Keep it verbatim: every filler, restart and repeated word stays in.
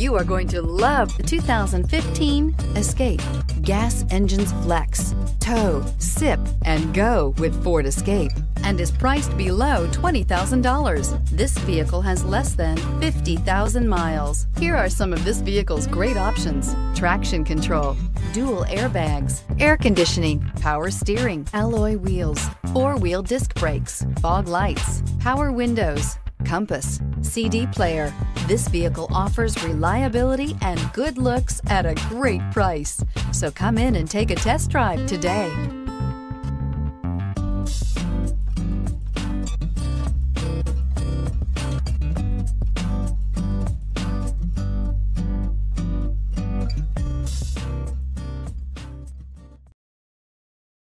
You are going to love the two thousand fifteen Escape. Gas engines flex, tow, sip, and go with Ford Escape, and is priced below twenty thousand dollars. This vehicle has less than fifty thousand miles. Here are some of this vehicle's great options: traction control, dual airbags, air conditioning, power steering, alloy wheels, four-wheel disc brakes, fog lights, power windows, compass, C D player. This vehicle offers reliability and good looks at a great price. So come in and take a test drive today.